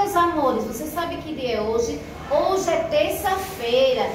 meus amores, você sabe que dia é hoje? Hoje é terça-feira,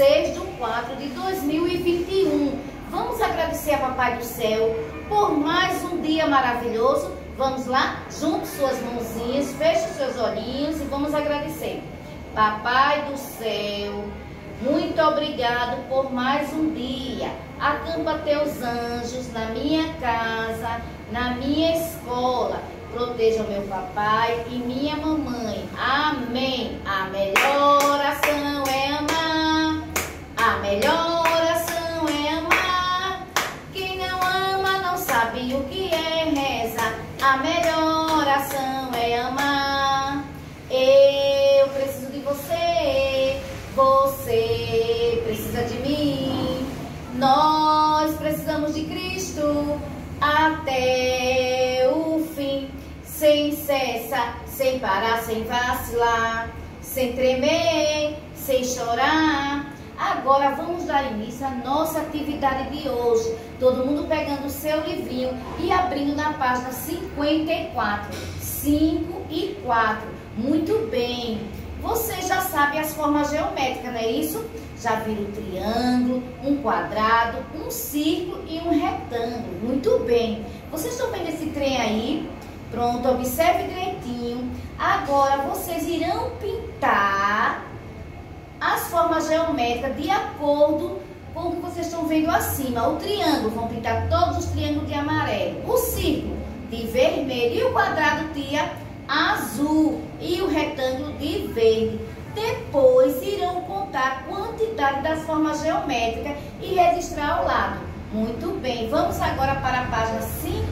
6/4/2021. Vamos agradecer a Papai do Céu por mais um dia maravilhoso. Vamos lá? Junte suas mãozinhas, feche seus olhinhos e vamos agradecer. Papai do Céu, muito obrigado por mais um dia. Acampa teus anjos na minha casa, na minha escola. Proteja meu papai e minha mamãe. Amém. A melhor oração é amar. A melhor oração é amar. Quem não ama não sabe o que é rezar. A melhor oração é amar. Eu preciso de você. Você precisa de mim. Nós precisamos de Cristo até o fim. Sem cessar, sem parar, sem vacilar, sem tremer, sem chorar. Agora vamos dar início à nossa atividade de hoje. Todo mundo pegando o seu livrinho e abrindo na página 54. 5 e 4. Muito bem. Você já sabe as formas geométricas, não é isso? Já viram um triângulo, um quadrado, um círculo e um retângulo. Muito bem. Vocês estão vendo esse trem aí? Pronto, observe direitinho. Agora vocês irão pintar as formas geométricas de acordo com o que vocês estão vendo acima. O triângulo, vão pintar todos os triângulos de amarelo. O círculo de vermelho e o quadrado de azul e o retângulo de verde. Depois irão contar a quantidade das formas geométricas e registrar ao lado. Muito bem, vamos agora para a página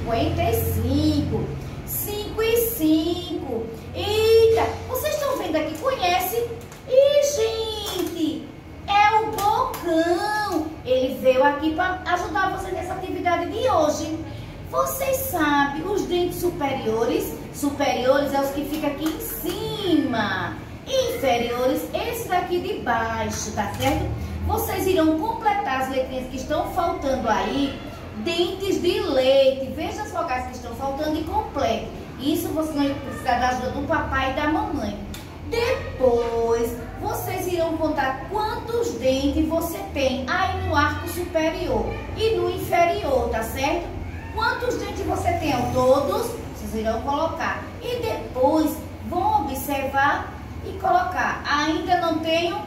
55. 5 e 5. Eita, vocês estão vendo aqui? Conhece? Ih, gente, é o Bocão. Ele veio aqui para ajudar você nessa atividade de hoje. Vocês sabem, os dentes superiores? Superiores é os que ficam aqui em cima. Inferiores, esse daqui de baixo, tá certo? Vocês irão completar as letrinhas que estão faltando aí. Dentes de leite. Veja as vogais que estão faltando e complete. Isso você vai precisar da ajuda do papai e da mamãe. Depois, vocês irão contar quantos dentes você tem aí no arco superior e no inferior, tá certo? Quantos dentes você tem ao todos, vocês irão colocar. E depois, vão observar e colocar. Ainda não tenho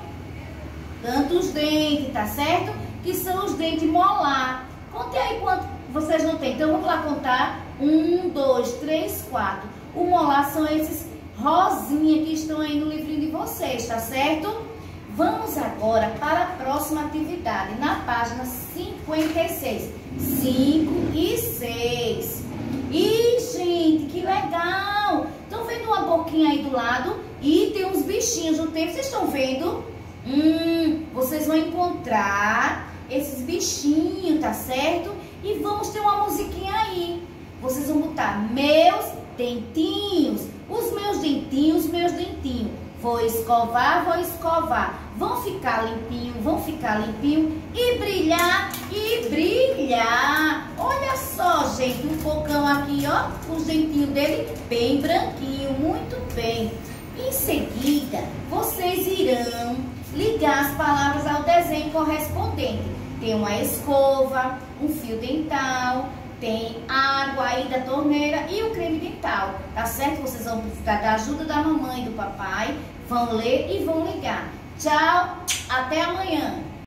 tantos dentes, tá certo? Que são os dentes molar. Conte aí quanto vocês não têm. Então, vamos lá contar. 1, 2, 3, 4. O molar são esses rosinha que estão aí no livrinho de vocês, tá certo? Vamos agora para a próxima atividade, na página 56. 5 e 6. Ih, gente, que legal! Estão vendo uma boquinha aí do lado? E tem uns bichinhos no tempo, vocês estão vendo? Vocês vão encontrar esses bichinhos, tá certo? E vamos ter uma musiquinha aí. Vocês vão botar meus dentinhos, os meus dentinhos, meus dentinhos. Vou escovar, vou escovar. Vão ficar limpinho, vão ficar limpinho. E brilhar, e brilhar. Olha só, gente, um Bocão aqui, ó. Os dentinhos dele bem branquinho, muito bem. Em seguida, vocês irão ligar as palavras ao desenho correspondente. Tem uma escova, um fio dental, tem água aí da torneira e o creme dental, tá certo? Vocês vão precisar da ajuda da mamãe e do papai, vão ler e vão ligar. Tchau, até amanhã!